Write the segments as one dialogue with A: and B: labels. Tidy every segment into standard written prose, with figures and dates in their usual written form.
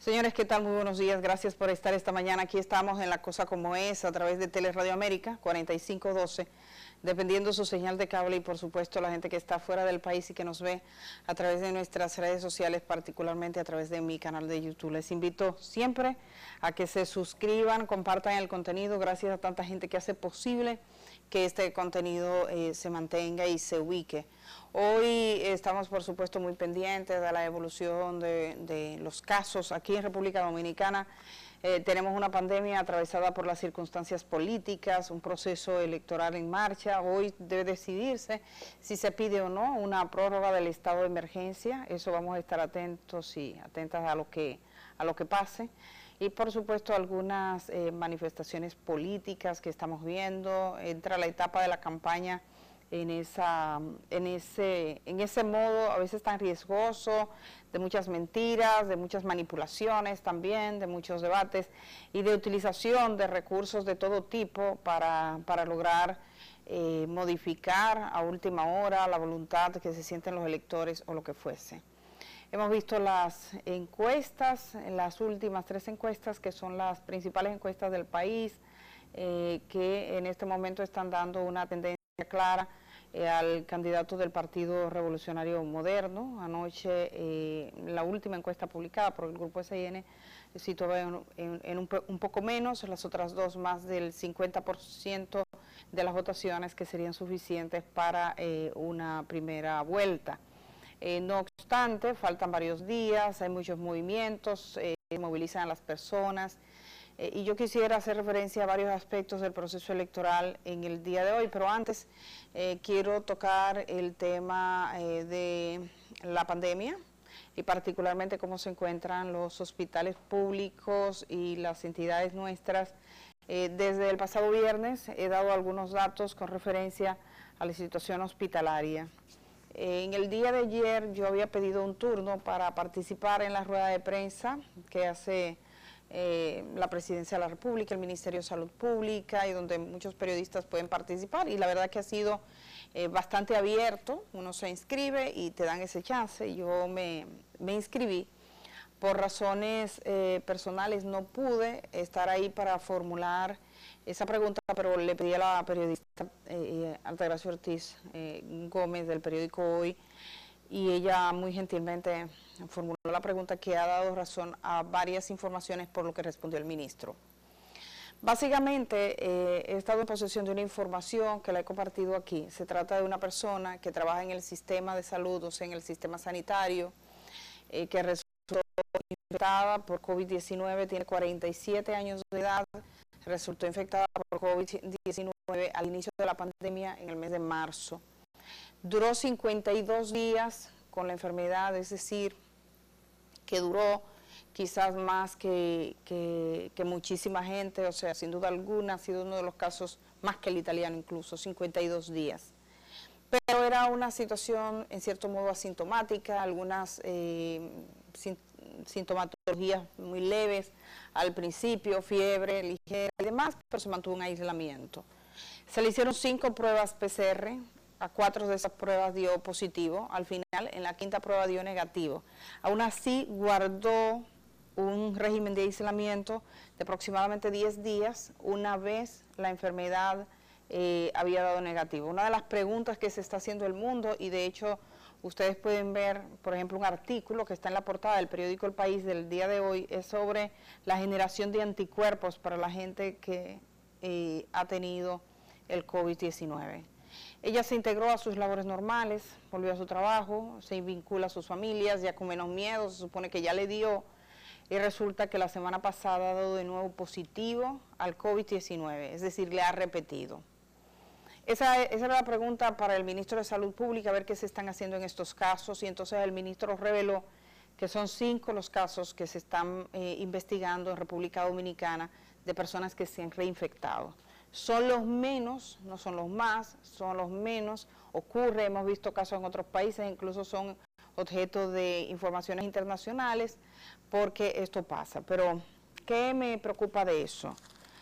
A: Señores, ¿qué tal? Muy buenos días. Gracias por estar esta mañana. Aquí estamos en La Cosa Como Es, a través de Teleradio América, 4512, dependiendo su señal de cable y, por supuesto, la gente que está fuera del país y que nos ve a través de nuestras redes sociales, particularmente a través de mi canal de YouTube. Les invito siempre a que se suscriban, compartan el contenido, gracias a tanta gente que hace posible que este contenido se mantenga y se ubique. Hoy estamos, por supuesto, muy pendientes de la evolución de los casos aquí en República Dominicana. Tenemos una pandemia atravesada por las circunstancias políticas, un proceso electoral en marcha. Hoy debe decidirse si se pide o no una prórroga del estado de emergencia. Eso vamos a estar atentos y atentas a lo que pase. Y por supuesto algunas manifestaciones políticas que estamos viendo. Entra la etapa de la campaña en ese modo a veces tan riesgoso, de muchas mentiras, de muchas manipulaciones también, de muchos debates y de utilización de recursos de todo tipo para lograr modificar a última hora la voluntad que se sienten los electores o lo que fuese. Hemos visto las encuestas, las últimas 3 encuestas, que son las principales encuestas del país, que en este momento están dando una tendencia clara al candidato del Partido Revolucionario Moderno. Anoche, la última encuesta publicada por el Grupo SIN situaba en un poco menos, las otras dos más del 50% de las votaciones que serían suficientes para una primera vuelta. No obstante, faltan varios días, hay muchos movimientos, movilizan a las personas, y yo quisiera hacer referencia a varios aspectos del proceso electoral en el día de hoy, pero antes quiero tocar el tema de la pandemia y particularmente cómo se encuentran los hospitales públicos y las entidades nuestras. Desde el pasado viernes he dado algunos datos con referencia a la situación hospitalaria. En el día de ayer yo había pedido un turno para participar en la rueda de prensa que hace la Presidencia de la República, el Ministerio de Salud Pública, y donde muchos periodistas pueden participar, y la verdad que ha sido bastante abierto. Uno se inscribe y te dan ese chance. Yo me inscribí. Por razones personales no pude estar ahí para formular esa pregunta, pero le pedí a la periodista Altagracia Ortiz Gómez del periódico Hoy, y ella muy gentilmente formuló la pregunta que ha dado razón a varias informaciones por lo que respondió el ministro. Básicamente he estado en posesión de una información que la he compartido aquí. Se trata de una persona que trabaja en el sistema de salud, o sea, en el sistema sanitario, que resultó infectada por COVID-19, tiene 47 años de edad, resultó infectada por COVID-19 al inicio de la pandemia en el mes de marzo. Duró 52 días con la enfermedad, es decir, que duró quizás más que muchísima gente, o sea, sin duda alguna ha sido uno de los casos más que el italiano incluso, 52 días. Pero era una situación en cierto modo asintomática, algunas sintomatologías muy leves al principio, fiebre ligera y demás, pero se mantuvo en aislamiento. Se le hicieron 5 pruebas PCR, a 4 de esas pruebas dio positivo, al final en la 5ª prueba dio negativo. Aún así guardó un régimen de aislamiento de aproximadamente 10 días una vez la enfermedad había dado negativo. Una de las preguntas que se está haciendo el mundo, y de hecho ustedes pueden ver, por ejemplo, un artículo que está en la portada del periódico El País del día de hoy, es sobre la generación de anticuerpos para la gente que ha tenido el COVID-19. Ella se integró a sus labores normales, volvió a su trabajo, se vincula a sus familias, ya con menos miedo, se supone que ya le dio, y resulta que la semana pasada ha dado de nuevo positivo al COVID-19, es decir, le ha repetido. Esa era la pregunta para el ministro de Salud Pública, a ver qué se están haciendo en estos casos, y entonces el ministro reveló que son 5 los casos que se están investigando en República Dominicana de personas que se han reinfectado. Son los menos, no son los más, son los menos. Ocurre, hemos visto casos en otros países, incluso son objeto de informaciones internacionales, porque esto pasa. Pero, ¿qué me preocupa de eso?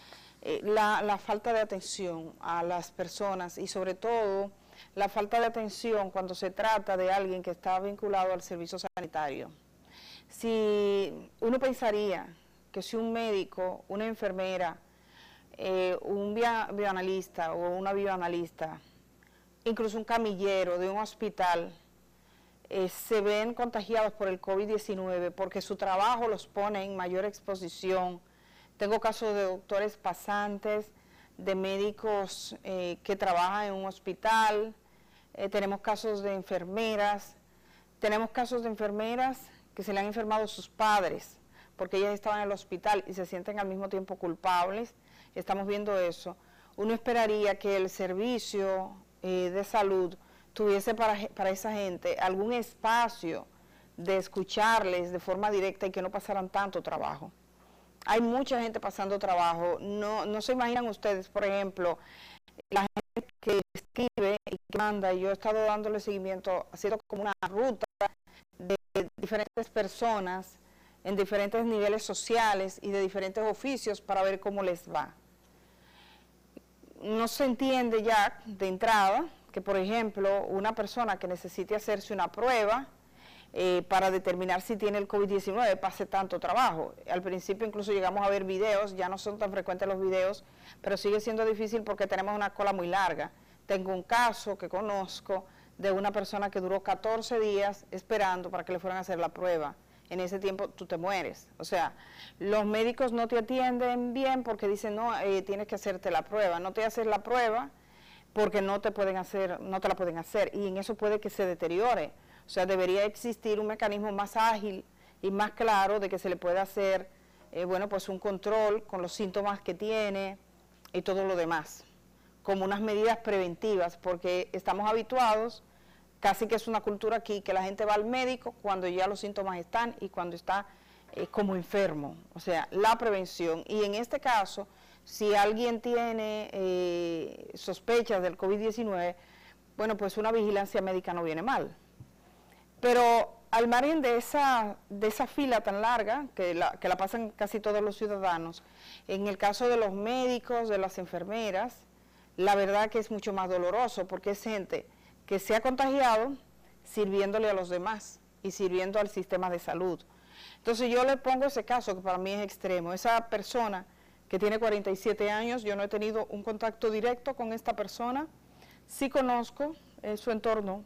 A: La falta de atención a las personas y sobre todo la falta de atención cuando se trata de alguien que está vinculado al servicio sanitario. Si uno pensaría que si un médico, una enfermera, un bioanalista o una bioanalista, incluso un camillero de un hospital, se ven contagiados por el COVID-19 porque su trabajo los pone en mayor exposición. Tengo casos de doctores pasantes, de médicos que trabajan en un hospital, tenemos casos de enfermeras, que se le han enfermado sus padres porque ellas estaban en el hospital y se sienten al mismo tiempo culpables. Estamos viendo eso. Uno esperaría que el servicio de salud tuviese para esa gente algún espacio de escucharles de forma directa y que no pasaran tanto trabajo. Hay mucha gente pasando trabajo. No se imaginan ustedes, por ejemplo, la gente que escribe y que manda, y yo he estado dándole seguimiento, haciendo como una ruta de diferentes personas en diferentes niveles sociales y de diferentes oficios para ver cómo les va. No se entiende ya de entrada que, por ejemplo, una persona que necesite hacerse una prueba para determinar si tiene el COVID-19 pase tanto trabajo. Al principio incluso llegamos a ver videos, ya no son tan frecuentes los videos, pero sigue siendo difícil porque tenemos una cola muy larga. Tengo un caso que conozco de una persona que duró 14 días esperando para que le fueran a hacer la prueba. En ese tiempo tú te mueres. O sea, los médicos no te atienden bien porque dicen, no, tienes que hacerte la prueba. No te haces la prueba porque no te la pueden hacer, y en eso puede que se deteriore. O sea, debería existir un mecanismo más ágil y más claro de que se le pueda hacer, bueno, pues un control con los síntomas que tiene y todo lo demás, como unas medidas preventivas, porque estamos habituados, casi que es una cultura aquí, que la gente va al médico cuando ya los síntomas están y cuando está como enfermo. O sea, la prevención. Y en este caso, si alguien tiene sospechas del COVID-19, bueno, pues una vigilancia médica no viene mal. Pero al margen de esa fila tan larga, que la pasan casi todos los ciudadanos, en el caso de los médicos, de las enfermeras, la verdad que es mucho más doloroso, porque es gente que se ha contagiado sirviéndole a los demás y sirviendo al sistema de salud. Entonces yo le pongo ese caso que para mí es extremo. Esa persona que tiene 47 años, yo no he tenido un contacto directo con esta persona, sí conozco su entorno,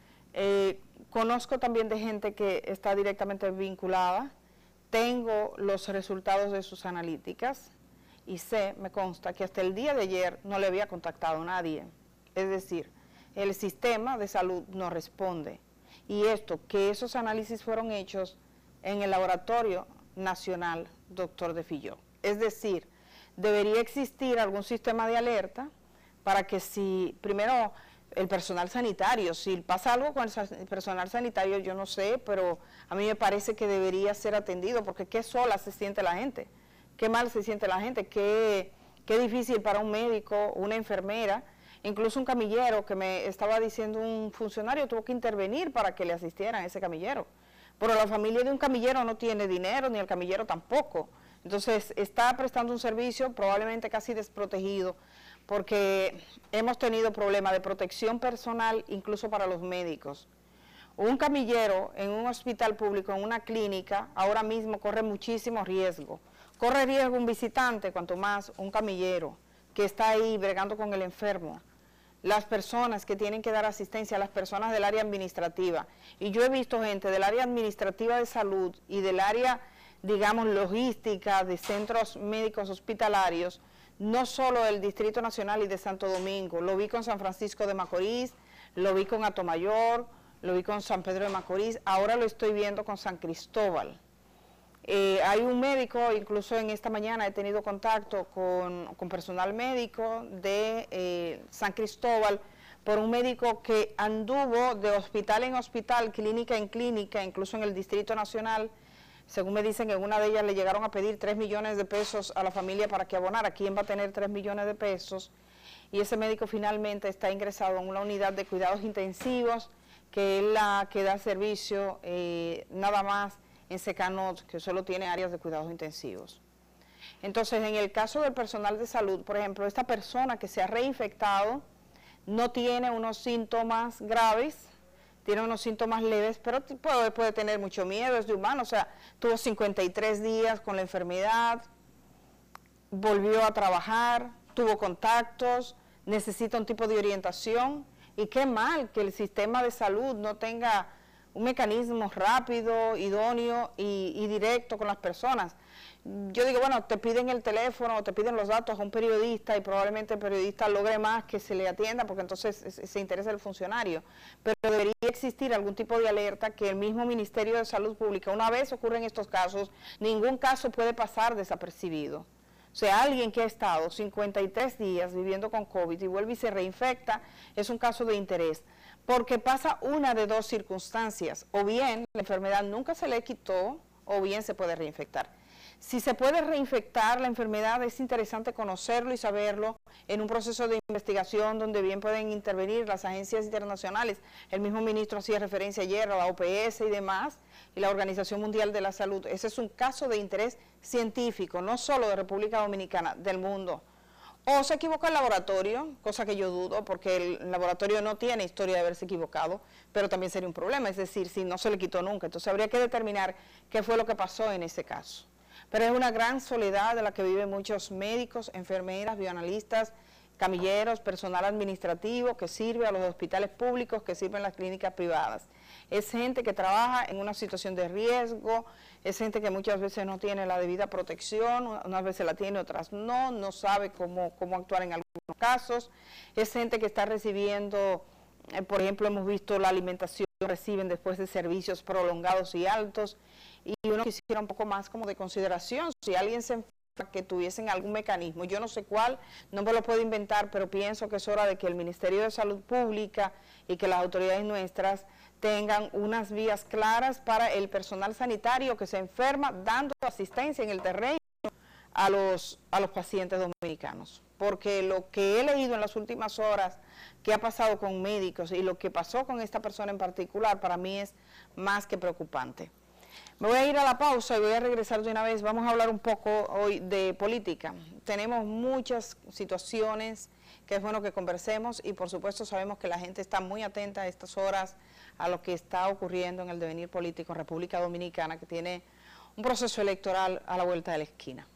A: conozco también de gente que está directamente vinculada, tengo los resultados de sus analíticas y me consta que hasta el día de ayer no le había contactado a nadie. Es decir, el sistema de salud no responde. Y que esos análisis fueron hechos en el Laboratorio Nacional Dr. de Filló. Es decir, debería existir algún sistema de alerta para que primero el personal sanitario, si pasa algo con el personal sanitario, yo no sé, pero a mí me parece que debería ser atendido, porque qué sola se siente la gente, qué mal se siente la gente, qué difícil para un médico, una enfermera, incluso un camillero, que me estaba diciendo un funcionario, tuvo que intervenir para que le asistieran a ese camillero. Pero la familia de un camillero no tiene dinero, ni el camillero tampoco. Entonces está prestando un servicio probablemente casi desprotegido, porque hemos tenido problemas de protección personal incluso para los médicos. Un camillero en un hospital público, en una clínica, ahora mismo corre muchísimo riesgo. Corre riesgo un visitante, cuanto más un camillero que está ahí bregando con el enfermo. Las personas que tienen que dar asistencia, las personas del área administrativa. Y yo he visto gente del área administrativa de salud y del área, digamos, logística de centros médicos hospitalarios, no solo del Distrito Nacional y de Santo Domingo, lo vi con San Francisco de Macorís, lo vi con Atomayor, lo vi con San Pedro de Macorís, ahora lo estoy viendo con San Cristóbal. Hay un médico, incluso en esta mañana he tenido contacto con personal médico de San Cristóbal, por un médico que anduvo de hospital en hospital, clínica en clínica, incluso en el Distrito Nacional. Según me dicen, en una de ellas le llegaron a pedir 3 millones de pesos a la familia para que abonara. ¿Quién va a tener 3 millones de pesos? Y ese médico finalmente está ingresado en una unidad de cuidados intensivos, que es la que da servicio nada más en Secanot, que solo tiene áreas de cuidados intensivos. Entonces, en el caso del personal de salud, por ejemplo, esta persona que se ha reinfectado no tiene unos síntomas graves, tiene unos síntomas leves, pero puede tener mucho miedo, es de humano, o sea, tuvo 53 días con la enfermedad, volvió a trabajar, tuvo contactos, necesita un tipo de orientación, y qué mal que el sistema de salud no tenga un mecanismo rápido, idóneo y directo con las personas. Yo digo, bueno, te piden el teléfono, te piden los datos a un periodista y probablemente el periodista logre más que se le atienda porque entonces se interesa el funcionario. Pero debería existir algún tipo de alerta que el mismo Ministerio de Salud Pública, una vez ocurren estos casos, ningún caso puede pasar desapercibido. O sea, alguien que ha estado 53 días viviendo con COVID y vuelve y se reinfecta, es un caso de interés. Porque pasa una de dos circunstancias, o bien la enfermedad nunca se le quitó, o bien se puede reinfectar. Si se puede reinfectar la enfermedad, es interesante conocerlo y saberlo en un proceso de investigación donde bien pueden intervenir las agencias internacionales. El mismo ministro hacía referencia ayer a la OPS y demás, y la Organización Mundial de la Salud. Ese es un caso de interés científico, no solo de República Dominicana, del mundo. O se equivocó el laboratorio, cosa que yo dudo, porque el laboratorio no tiene historia de haberse equivocado, pero también sería un problema, es decir, si no se le quitó nunca. Entonces habría que determinar qué fue lo que pasó en ese caso. Pero es una gran soledad de la que viven muchos médicos, enfermeras, bioanalistas, camilleros, personal administrativo que sirve a los hospitales públicos, que sirve en las clínicas privadas. Es gente que trabaja en una situación de riesgo, es gente que muchas veces no tiene la debida protección, unas veces la tiene, otras no sabe cómo actuar en algunos casos. Es gente que está recibiendo, por ejemplo, hemos visto la alimentación que reciben después de servicios prolongados y altos, y uno quisiera un poco más como de consideración, si alguien se enferma, que tuviesen algún mecanismo, yo no sé cuál, no me lo puedo inventar, pero pienso que es hora de que el Ministerio de Salud Pública y que las autoridades nuestras tengan unas vías claras para el personal sanitario que se enferma, dando asistencia en el terreno a los pacientes dominicanos. Porque lo que he leído en las últimas horas que ha pasado con médicos y lo que pasó con esta persona en particular, para mí es más que preocupante. Me voy a ir a la pausa y voy a regresar de una vez. Vamos a hablar un poco hoy de política. Tenemos muchas situaciones que es bueno que conversemos y por supuesto sabemos que la gente está muy atenta a estas horas a lo que está ocurriendo en el devenir político en República Dominicana, que tiene un proceso electoral a la vuelta de la esquina.